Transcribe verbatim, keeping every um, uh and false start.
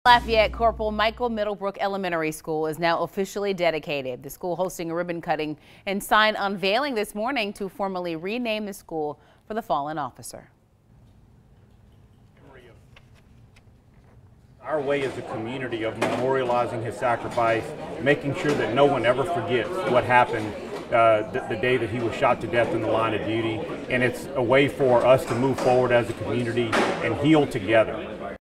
Lafayette Corporal Michael Middlebrook Elementary School is now officially dedicated. The school hosting a ribbon cutting and sign unveiling this morning to formally rename the school for the fallen officer. Our way as a community of memorializing his sacrifice, making sure that no one ever forgets what happened uh, the, the day that he was shot to death in the line of duty. And it's a way for us to move forward as a community and heal together.